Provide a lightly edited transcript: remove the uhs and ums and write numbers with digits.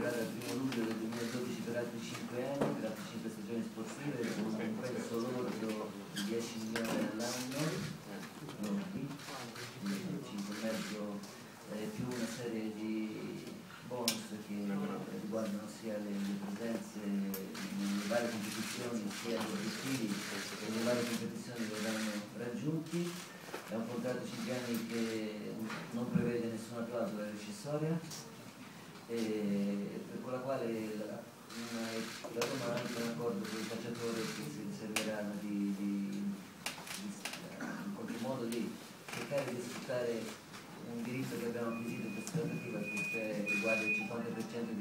durata dal 1 luglio del 2012 per altri 5 anni, per altre 5 stagioni sportive, con un compenso lordo di 10 milioni all'anno, lordi, 5,5 più una serie di bonus che riguardano sia le presenze nelle varie competizioni, sia gli obiettivi che le varie competizioni verranno raggiunti. È un contratto di 5 anni che non prevede nessuna clausola rescissoria, con la quale la Roma ha anche un accordo con il calciatore che si riserverà in qualche modo di cercare di sfruttare un diritto che abbiamo acquisito in questa trattativa, che riguarda il 50%